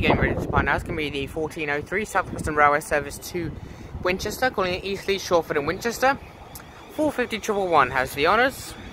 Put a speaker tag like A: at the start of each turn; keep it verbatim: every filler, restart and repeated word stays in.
A: getting ready to depart now. It's going to be the fourteen oh three South Western Railway service to Winchester, calling it Eastleigh, Shawford and Winchester. four fifty one one has the honours.